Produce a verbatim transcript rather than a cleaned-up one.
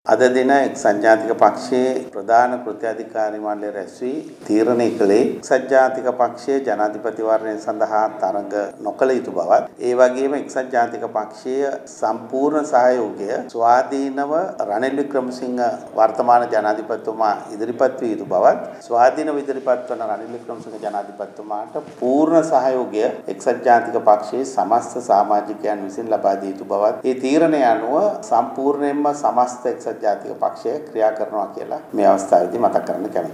අද දින එක්සත් ජාතික පක්ෂයේ ප්‍රධාන කෘත්‍යාධිකාරී මණ්ඩලය රැස් වී තීරණය කළේ එක්සත් ජාතික පක්ෂයේ ජනාධිපතිවරණය සඳහා තරඟ නොකළ යුතු බවත් ඒ වගේම එක්සත් ජාතික පක්ෂයේ සම්පූර්ණ සහයෝගය ස්වාධීනව රනිල් වික්‍රමසිංහ වර්තමාන ජනාධිපතිතුමා ඉදිරිපත් විය යුතු බවත් ස්වාධීනව ඉදිරිපත් වන රනිල් වික්‍රමසිංහ ජනාධිපතිතුමාට පූර්ණ සහයෝගය එක්සත් ජාතික පක්ෂයේ සමස්ත සමාජිකයන් විසින් ලබා දිය යුතු බවත් ඒ තීරණය අනුව සම්පූර්ණයෙන්ම සමස්ත එක්සත් ජාතික පක්ෂය ක්‍රියා කරනවා කියලා මේ අවස්ථාවේදී මතක් කරන්න කැමතියි.